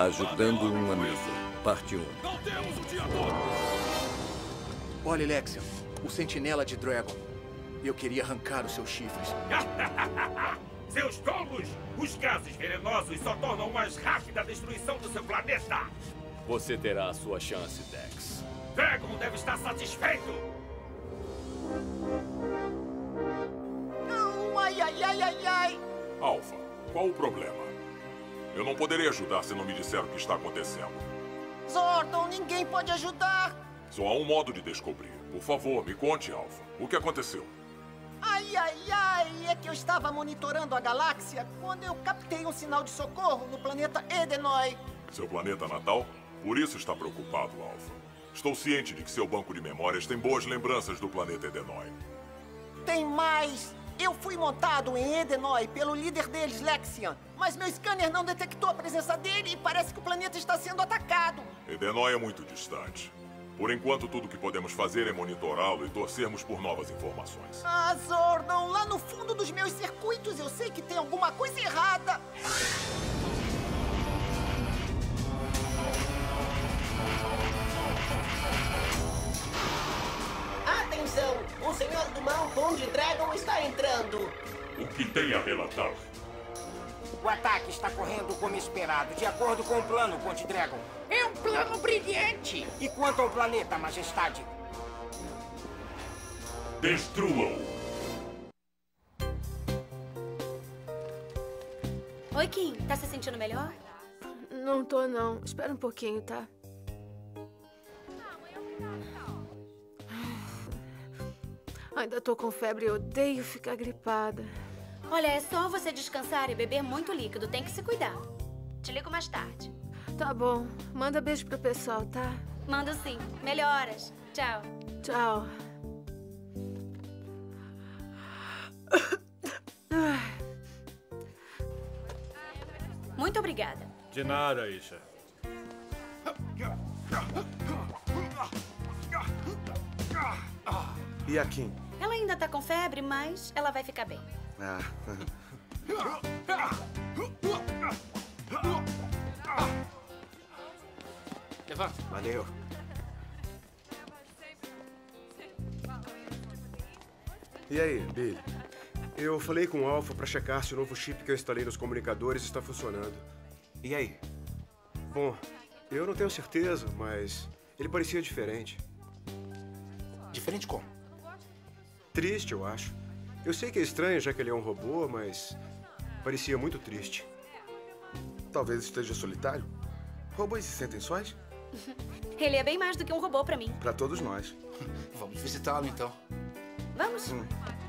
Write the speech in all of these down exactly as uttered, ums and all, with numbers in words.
Ajudando um amigo. Parte um. Não temos o dia todo! Olha, Lexion, o sentinela de Dragon. Eu queria arrancar os seus chifres. Seus tolos! Os gases venenosos só tornam mais rápida a destruição do seu planeta! Você terá a sua chance, Dex. Dragon deve estar satisfeito! Não, ai, ai, ai, ai, ai. Alpha, qual o problema? Eu não poderei ajudar se não me disser o que está acontecendo. Zordon, ninguém pode ajudar. Só há um modo de descobrir. Por favor, me conte, Alpha. O que aconteceu? Ai, ai, ai, é que eu estava monitorando a galáxia quando eu captei um sinal de socorro no planeta Edenoi. Seu planeta natal? Por isso está preocupado, Alpha. Estou ciente de que seu banco de memórias tem boas lembranças do planeta Edenoi. Tem mais. Eu fui montado em Edenoi pelo líder deles, Lexion. Mas meu scanner não detectou a presença dele e parece que o planeta está sendo atacado. Edenoi é muito distante. Por enquanto, tudo que podemos fazer é monitorá-lo e torcermos por novas informações. Ah, Zordon, lá no fundo dos meus circuitos eu sei que tem alguma coisa errada. Atenção! O Senhor do Mal, Conde Dragon, está entrando. O que tem a relatar? O ataque está correndo como esperado, de acordo com o plano, Conde Dragon. É um plano brilhante! E quanto ao planeta, Majestade? Destrua-o! Oi, Kim. Tá se sentindo melhor? Não tô, não. Espera um pouquinho, tá? Ainda tô com febre e odeio ficar gripada. Olha, é só você descansar e beber muito líquido. Tem que se cuidar. Te ligo mais tarde. Tá bom. Manda beijo pro pessoal, tá? Mando sim. Melhoras. Tchau. Tchau. Muito obrigada. De nada, Isha. E a Kim? Ela ainda tá com febre, mas ela vai ficar bem. Ah. Levanta. Valeu. E aí, Billy? Eu falei com o Alpha para checar se o novo chip que eu instalei nos comunicadores está funcionando. E aí? Bom, eu não tenho certeza, mas ele parecia diferente. Diferente como? Triste, eu acho. Eu sei que é estranho, já que ele é um robô, mas parecia muito triste. Talvez esteja solitário. Robôs se sentem sós? Ele é bem mais do que um robô pra mim. Para todos nós. Vamos visitá-lo, então. Vamos. Hum.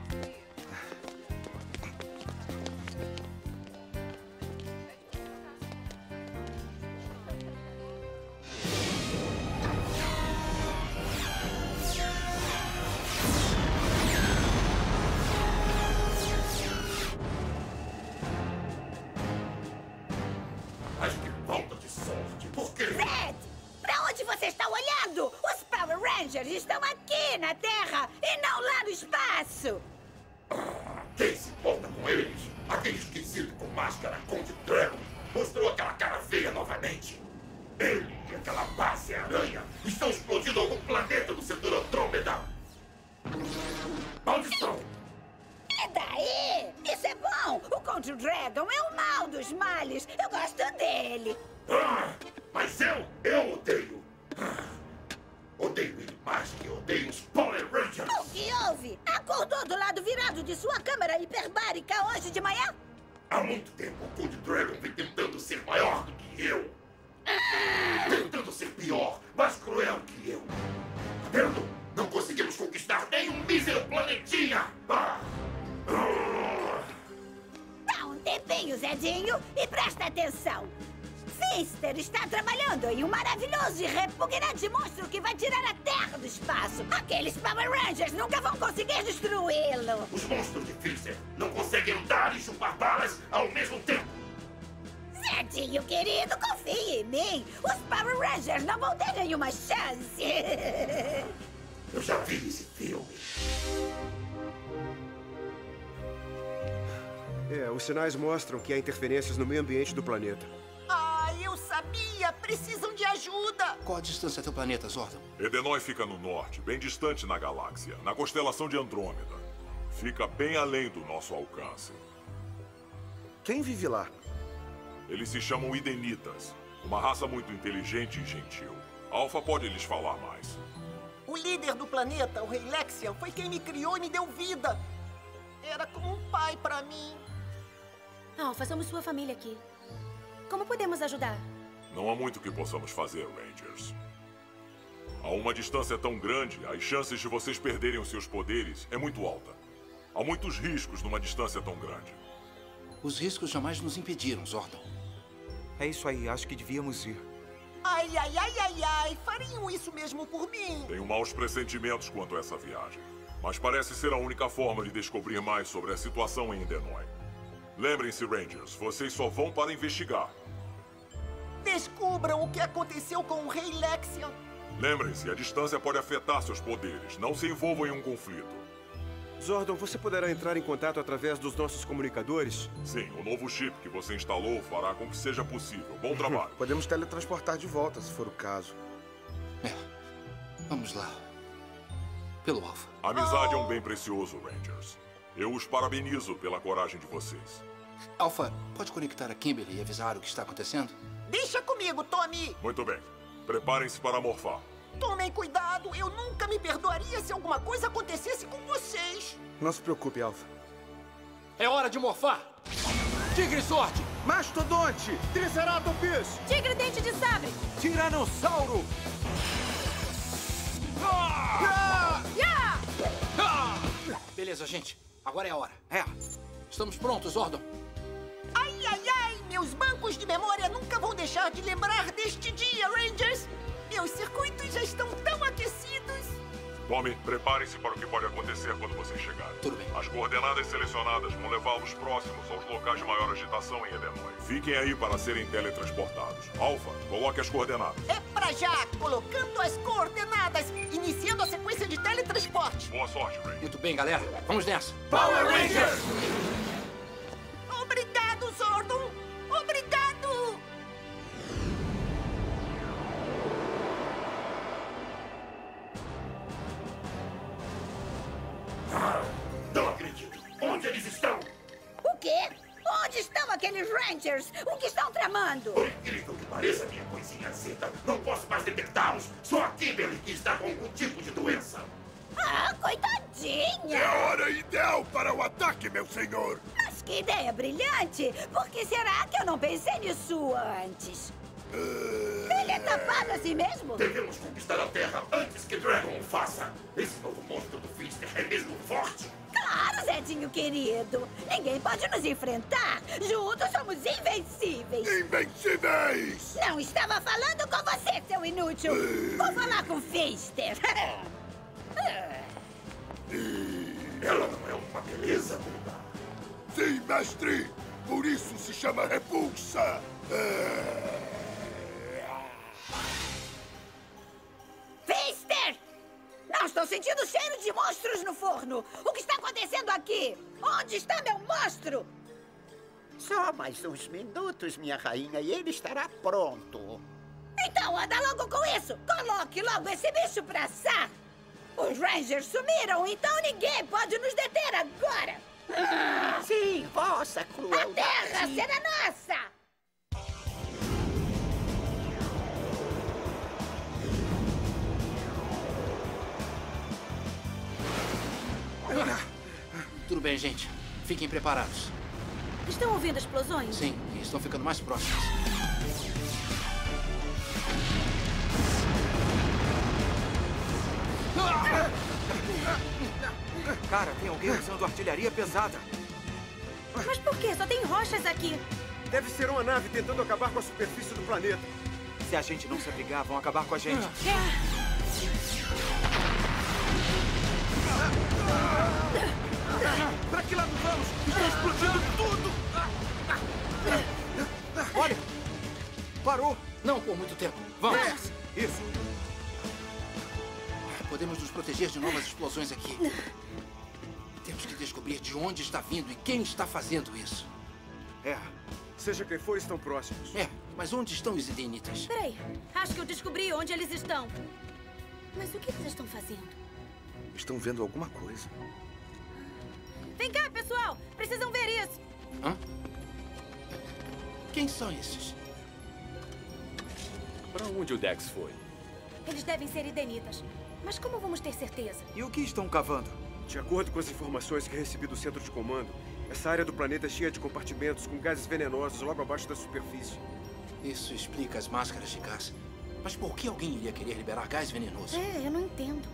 Mas que falta de sorte. Por quê? Zed! Pra onde você está olhando? Os Power Rangers estão aqui na Terra e não lá no espaço! Quem se importa com eles? Aquele esquecido com máscara Conde Dragon mostrou aquela cara feia novamente. Ele e aquela base aranha estão explodindo algum planeta no setor Andrômeda. Maldição! E daí? Isso é bom! O Conde Dragon é o mal dos males! Eu gosto dele! Ah, mas eu, eu odeio. Ah, odeio ele mais que odeio os Power Rangers. O que houve? Acordou do lado virado de sua câmara hiperbárica hoje de manhã? Há muito tempo o Conde Dragon vem tentando ser maior do que eu. Tentando ser pior, mais cruel que eu. Tá vendo? Não conseguimos conquistar nem um mísero planetinha. Ah. Ah. Dá um tempinho, Zedinho, e presta atenção. Fister está trabalhando em um maravilhoso e repugnante monstro que vai tirar a Terra do espaço. Aqueles Power Rangers nunca vão conseguir destruí-lo. Os monstros de Fister não conseguem andar e chupar balas ao mesmo tempo. Zedinho, querido, confie em mim. Os Power Rangers não vão ter nenhuma chance. Eu já vi esse filme. É, os sinais mostram que há interferências no meio ambiente do planeta. Ah, eu sabia! precisam de ajuda. Qual a distância até o planeta, Zordon? Edenoi fica no norte, bem distante na galáxia, na constelação de Andrômeda. Fica bem além do nosso alcance. Quem vive lá? Eles se chamam Idenitas, uma raça muito inteligente e gentil. Alpha pode lhes falar mais. O líder do planeta, o Rei Lexian, foi quem me criou e me deu vida. Era como um pai pra mim. Alpha, somos sua família aqui. Como podemos ajudar? Não há muito que possamos fazer, Rangers. A uma distância tão grande, as chances de vocês perderem os seus poderes é muito alta. Há muitos riscos numa distância tão grande. Os riscos jamais nos impediram, Zordon. É isso aí, acho que devíamos ir. Ai, ai, ai, ai, ai, fariam isso mesmo por mim? Tenho maus pressentimentos quanto a essa viagem. Mas parece ser a única forma de descobrir mais sobre a situação em Edenoi. Lembrem-se, Rangers, vocês só vão para investigar. Descubram o que aconteceu com o Rei Lexian. Lembrem-se, a distância pode afetar seus poderes. Não se envolvam em um conflito. Zordon, você poderá entrar em contato através dos nossos comunicadores? Sim, o novo chip que você instalou fará com que seja possível. Bom trabalho. Podemos teletransportar de volta, se for o caso. É. Vamos lá. Pelo Alpha. A amizade é um bem precioso, Rangers. Eu os parabenizo pela coragem de vocês. Alpha, pode conectar a Kimberly e avisar o que está acontecendo? Deixa comigo, Tommy. Muito bem. Preparem-se para morfar. Tomem cuidado. Eu nunca me perdoaria se alguma coisa acontecesse com vocês. Não se preocupe, Alpha. É hora de morfar. Tigre Sorte. Mastodonte. Triceratops. Tigre Dente de Sabre. Tiranossauro. Ah! Yeah! Ah! Beleza, gente. Agora é a hora. É. Estamos prontos, Zordon. Ai, ai, ai. Meus bancos de memória nunca vão deixar de lembrar deste dia, Rangers. Meus circuitos já estão tão aquecidos. Tommy, preparem-se para o que pode acontecer quando vocês chegarem. Tudo bem. As coordenadas selecionadas vão levá-los próximos aos locais de maior agitação em Edenoi. Fiquem aí para serem teletransportados. Alpha, coloque as coordenadas. É pra já, colocando as coordenadas, iniciando a sequência de teletransporte. Boa sorte, Ray. Muito bem, galera. Vamos nessa. Power Rangers! Obrigado, Zordon. Obrigado. Ah, não acredito. Onde eles estão? O quê? Onde estão aqueles Rangers? O que estão tramando? Por incrível que pareça, minha coisinha zeta, não posso mais detectá-los. Só a Kimberly que está com algum tipo de doença. Ah, coitadinha! É a hora ideal para o ataque, meu senhor! Mas que ideia brilhante! Por que será que eu não pensei nisso antes? Uh... Ele é tapado assim mesmo? Devemos conquistar a Terra antes que Dragon o faça. Esse novo monstro do Fister é mesmo forte. Claro, Zedinho querido. Ninguém pode nos enfrentar. Juntos somos invencíveis. Invencíveis! Não estava falando com você, seu inútil. Uh... Vou falar com o Fister. Ela não é uma beleza, Buda? Sim, mestre! Por isso se chama repulsa! Fister! Não estou sentindo cheiro de monstros no forno! O que está acontecendo aqui? Onde está meu monstro? Só mais uns minutos, minha rainha, e ele estará pronto. Então anda logo com isso! Coloque logo esse bicho pra assar! Os Rangers sumiram, então ninguém pode nos deter agora! Sim, vossa crueldade! A terra será nossa! Tudo bem, gente. Fiquem preparados. Estão ouvindo explosões? Sim, e estão ficando mais próximos. Cara, tem alguém usando artilharia pesada. Mas por quê? Só tem rochas aqui. Deve ser uma nave tentando acabar com a superfície do planeta. Se a gente não se abrigar, vão acabar com a gente. Pra que lado vamos? Está explodindo tudo! Olha! Parou! Não por muito tempo. Vamos! É. Isso! Podemos nos proteger de novas explosões aqui. Temos que descobrir de onde está vindo e quem está fazendo isso. É. Seja quem for, estão próximos. É. Mas onde estão os Edenitas? Peraí, acho que eu descobri onde eles estão. Mas o que eles estão fazendo? Estão vendo alguma coisa. Vem cá, pessoal! Precisam ver isso! Hã? Quem são esses? Para onde o Dex foi? Eles devem ser Edenitas. Mas como vamos ter certeza? E o que estão cavando? De acordo com as informações que recebi do centro de comando, essa área do planeta é cheia de compartimentos com gases venenosos logo abaixo da superfície. Isso explica as máscaras de gás. Mas por que alguém iria querer liberar gás venenoso? É, eu não entendo.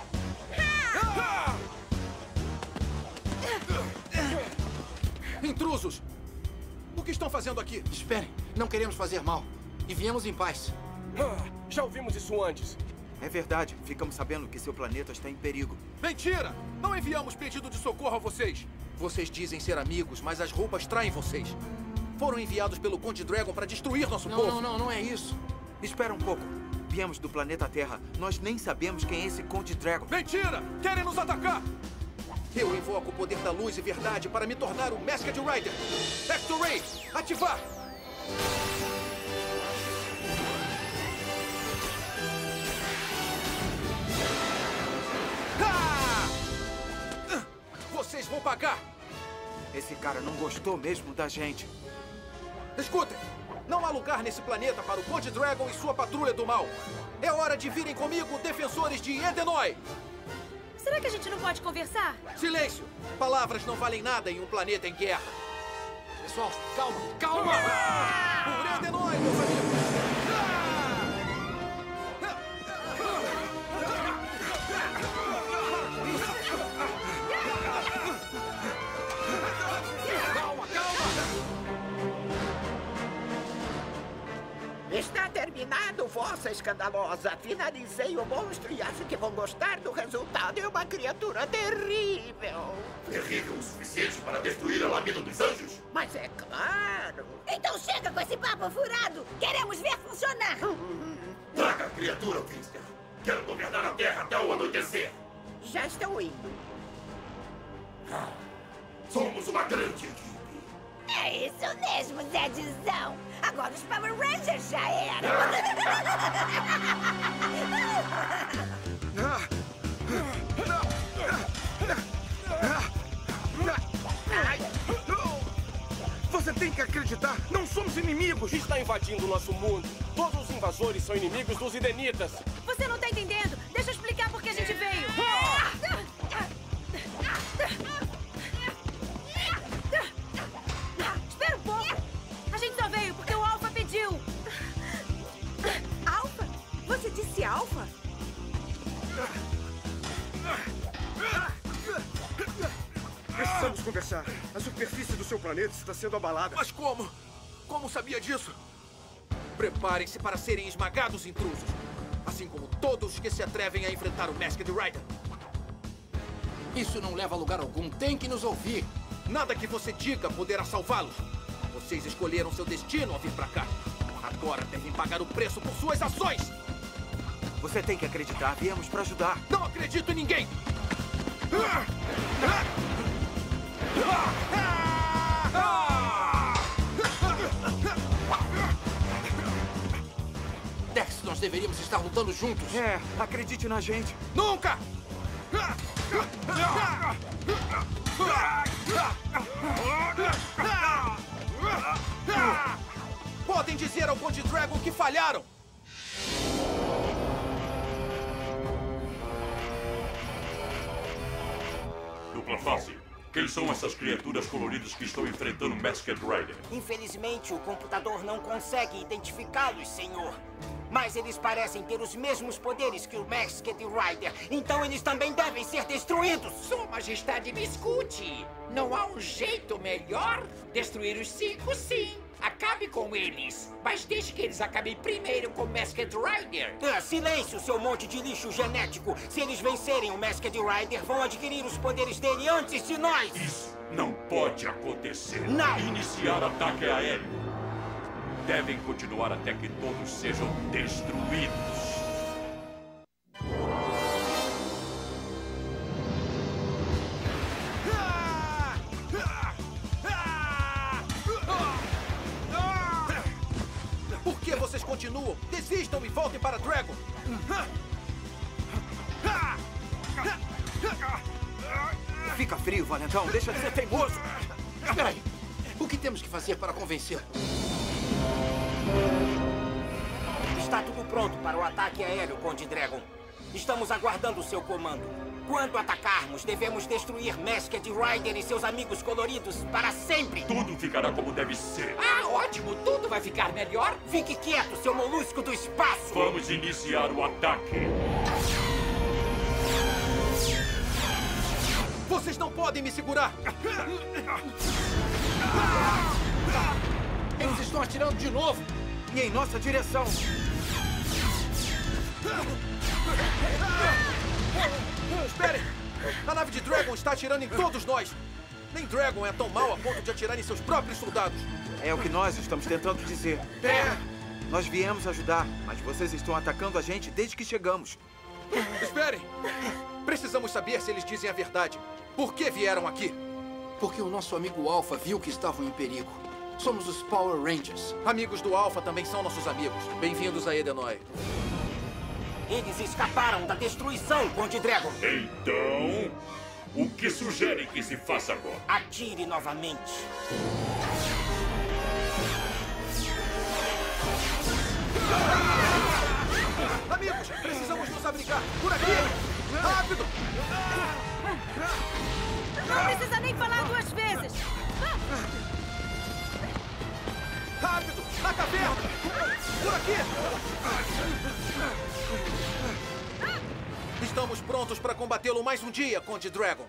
Intrusos! O que estão fazendo aqui? Esperem, não queremos fazer mal. E viemos em paz. Já ouvimos isso antes. É verdade. Ficamos sabendo que seu planeta está em perigo. Mentira! Não enviamos pedido de socorro a vocês. Vocês dizem ser amigos, mas as roupas traem vocês. Foram enviados pelo Conde Dragon para destruir nosso Não, povo. não, não, não é isso. Espera um pouco. Viemos do planeta Terra. Nós nem sabemos quem é esse Conde Dragon. Mentira! Querem nos atacar! Eu invoco o poder da luz e verdade para me tornar o Masked Rider. Vector Ray, ativar! Ah! Vocês vão pagar! Esse cara não gostou mesmo da gente. Escutem! Não há lugar nesse planeta para o Conde Dragon e sua patrulha do mal. É hora de virem comigo, defensores de Edenoi! Será que a gente não pode conversar? Silêncio! Palavras não valem nada em um planeta em guerra. Pessoal, calma, calma! Por Edenoi, meus amigos! Calma, calma! Está terminado, Vossa Escandalosa. Finalizei o monstro e acho que vão gostar do resultado. É uma criatura terrível. Terrível o suficiente para destruir a Lâmina dos Anjos? Mas é claro. Então chega com esse papo furado. Queremos ver funcionar. Traga a criatura, Finster. Quero governar a Terra até o anoitecer. Já estão indo. Ah, somos uma grande equipe. É isso mesmo, Zedzão. Agora os Power Rangers já eram. Você tem que acreditar. Não somos inimigos. Está invadindo o nosso mundo. Todos os invasores são inimigos dos Edenitas. Você não tá entendendo. Deixa eu explicar por que a gente veio. Espera um pouco. A gente só veio porque o Alpha pediu. Alpha? Você disse Alpha? Precisamos conversar. A superfície do seu planeta está sendo abalada. Mas como? Como sabia disso? Preparem-se para serem esmagados, intrusos. Assim como todos que se atrevem a enfrentar o Masked Rider. Isso não leva a lugar algum. Tem que nos ouvir. Nada que você diga poderá salvá-los. Vocês escolheram seu destino ao vir pra cá. Agora devem pagar o preço por suas ações. Você tem que acreditar. Viemos para ajudar. Não acredito em ninguém. Dex, nós deveríamos estar lutando juntos. É, acredite na gente. Nunca! Podem dizer ao Conde Dragon que falharam! Dupla face. Quem são essas criaturas coloridas que estão enfrentando Masked Rider? Infelizmente, o computador não consegue identificá-los, senhor. Mas eles parecem ter os mesmos poderes que o Masked Rider. Então eles também devem ser destruídos. Sua Majestade me escute. Não há um jeito melhor? Destruir os cinco, sim. Acabe com eles. Mas deixe que eles acabem primeiro com o Masked Rider. Ah, silêncio, seu monte de lixo genético. Se eles vencerem o Masked Rider, vão adquirir os poderes dele antes de nós. Isso não pode acontecer. Não. Iniciar ataque aéreo. Devem continuar até que todos sejam destruídos. voltem para Dragon! Fica frio, valentão. Deixa de ser teimoso. Espera aí. O que temos que fazer para convencê-lo? Está tudo pronto para o ataque aéreo, Conde Dragon. Estamos aguardando o seu comando. Quando atacarmos, devemos destruir Masked Rider e seus amigos coloridos para sempre. Tudo ficará como deve ser. Ah, ótimo. Tudo vai ficar melhor. Fique quieto, seu molusco do espaço. Vamos iniciar o ataque. Vocês não podem me segurar! Eles estão atirando de novo! E em nossa direção! Esperem! A nave de Dragon está atirando em todos nós! Nem Dragon é tão mau a ponto de atirar em seus próprios soldados! É o que nós estamos tentando dizer. É! Nós viemos ajudar, mas vocês estão atacando a gente desde que chegamos. Esperem! Precisamos saber se eles dizem a verdade. Por que vieram aqui? Porque o nosso amigo Alpha viu que estavam em perigo. Somos os Power Rangers. Amigos do Alpha também são nossos amigos. Bem-vindos a Edenoi. Eles escaparam da destruição, Conde Dragon. Então, o que sugerem que se faça agora? Atire novamente. Amigos, precisamos nos abrigar. Por aqui! Rápido! Não precisa nem falar duas vezes. Rápido! Na caverna! Por aqui! Estamos prontos para combatê-lo mais um dia, Conde Dragon.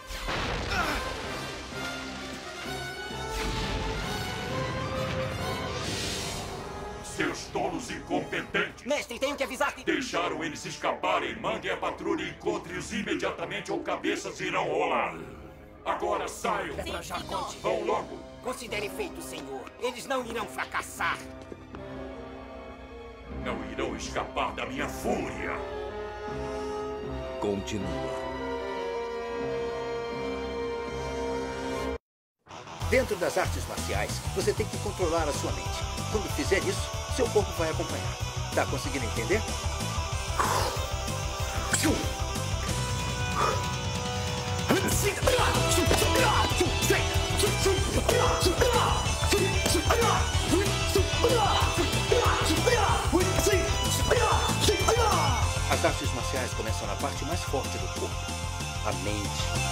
Seus tolos incompetentes! Mestre, tenho que avisar que... Deixaram eles escaparem. Mandem a patrulha e encontre-os imediatamente ou cabeças irão rolar. Agora saiam! Sim, já, Conde. Vão logo! Considere feito, senhor. Eles não irão fracassar. Não irão escapar da minha fúria. Continua. Dentro das artes marciais, você tem que controlar a sua mente. Quando fizer isso, seu corpo vai acompanhar. Tá conseguindo entender? As artes marciais começam na parte mais forte do corpo, a mente.